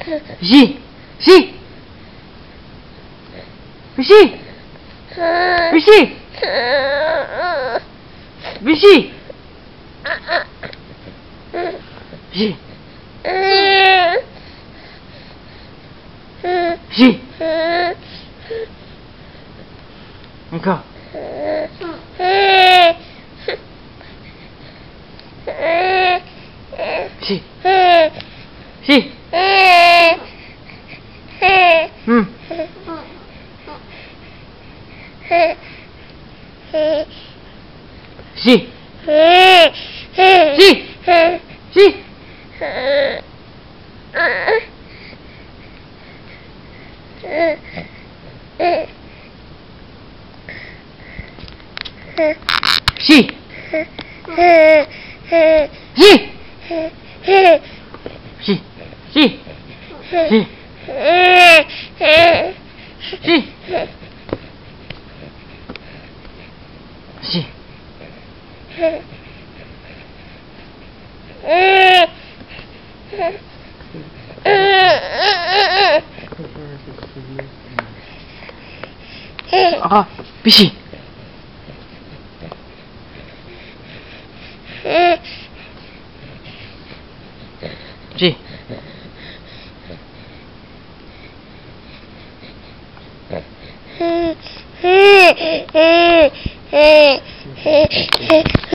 Bisi. Bisi. Bisi. Bisi. Bisi. Bisi. Bisi. Engkau. Bisi. Bisi. Si. Si. Si. Si. Si. Si. Si. Si. Si. Si. Ah, bisi. Si.